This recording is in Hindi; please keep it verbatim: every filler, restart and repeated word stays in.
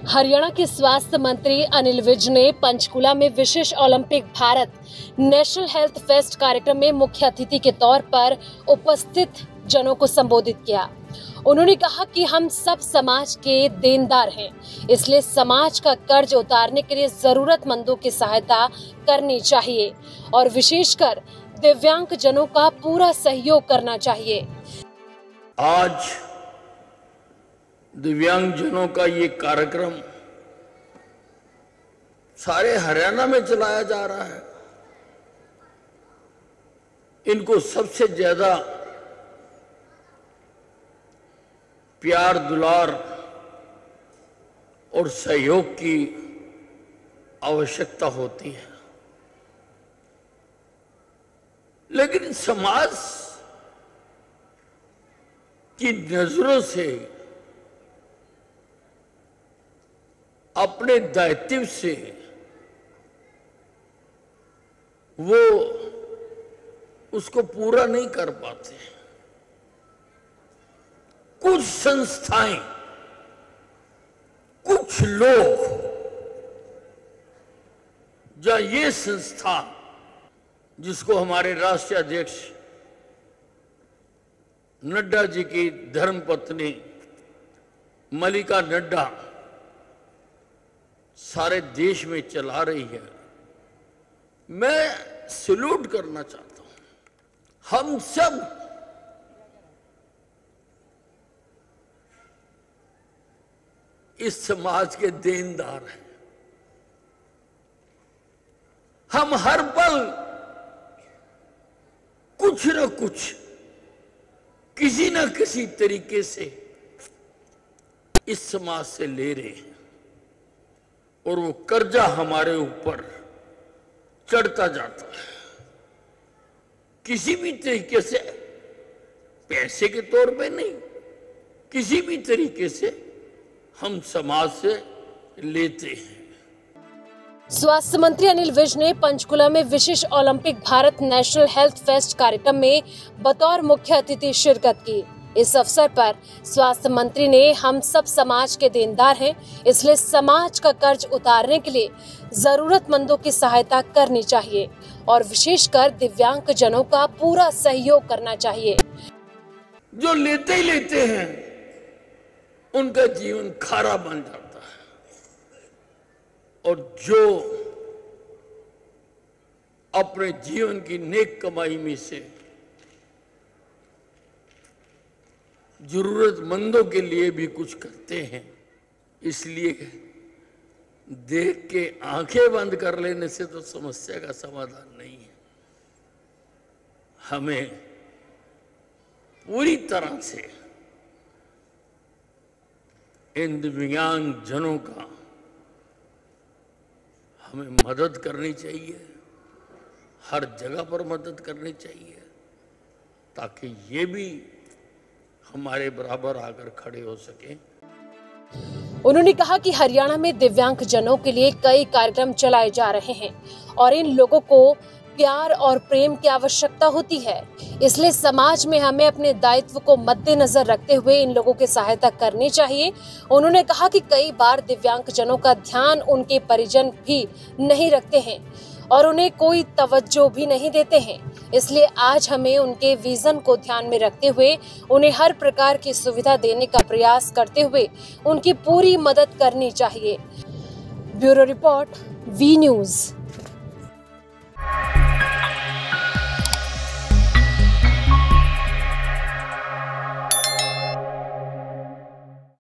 हरियाणा के स्वास्थ्य मंत्री अनिल विज ने पंचकुला में विशेष Olympic Bharat national health fest कार्यक्रम में मुख्य अतिथि के तौर पर उपस्थित जनों को संबोधित किया। उन्होंने कहा कि हम सब समाज के देनदार हैं, इसलिए समाज का कर्ज उतारने के लिए जरूरतमंदों की सहायता करनी चाहिए और विशेषकर दिव्यांग जनों का पूरा सहयोग करना चाहिए। आज दिव्यांग जनों का ये कार्यक्रम सारे हरियाणा में चलाया जा रहा है। इनको सबसे ज्यादा प्यार दुलार और सहयोग की आवश्यकता होती है, लेकिन समाज की नजरों से अपने दायित्व से वो उसको पूरा नहीं कर पाते। कुछ संस्थाएं, कुछ लोग, या ये संस्था जिसको हमारे राष्ट्रीय अध्यक्ष नड्डा जी की धर्मपत्नी मल्लिका नड्डा सारे देश में चला रही है, मैं सैल्यूट करना चाहता हूं। हम सब इस समाज के देनदार हैं। हम हर पल कुछ न कुछ किसी न किसी तरीके से इस समाज से ले रहे हैं और वो कर्जा हमारे ऊपर चढ़ता जाता है। किसी भी तरीके से, पैसे के तौर पे नहीं, किसी भी तरीके से हम समाज से लेते हैं। स्वास्थ्य मंत्री अनिल विज ने पंचकुला में विशेष Olympic Bharat national health fest कार्यक्रम में बतौर मुख्य अतिथि शिरकत की। इस अवसर पर स्वास्थ्य मंत्री ने हम सब समाज के देनदार हैं, इसलिए समाज का कर्ज उतारने के लिए जरूरतमंदों की सहायता करनी चाहिए और विशेषकर दिव्यांग जनों का पूरा सहयोग करना चाहिए। जो लेते ही लेते हैं उनका जीवन खारा बन जाता है, और जो अपने जीवन की नेक कमाई में से जरूरतमंदों के लिए भी कुछ करते हैं, इसलिए देख के आंखें बंद कर लेने से तो समस्या का समाधान नहीं है। हमें पूरी तरह से इन दिव्यांग जनों का हमें मदद करनी चाहिए, हर जगह पर मदद करनी चाहिए, ताकि ये भी हमारे बराबर आकर खड़े हो सके। उन्होंने कहा कि हरियाणा में दिव्यांग जनों के लिए कई कार्यक्रम चलाए जा रहे हैं और इन लोगों को प्यार और प्रेम की आवश्यकता होती है, इसलिए समाज में हमें अपने दायित्व को मद्देनजर रखते हुए इन लोगों की सहायता करनी चाहिए। उन्होंने कहा कि कई बार दिव्यांग जनों का ध्यान उनके परिजन भी नहीं रखते हैं और उन्हें कोई तवज्जो भी नहीं देते हैं, इसलिए आज हमें उनके विजन को ध्यान में रखते हुए उन्हें हर प्रकार की सुविधा देने का प्रयास करते हुए उनकी पूरी मदद करनी चाहिए। Bureau report, V news.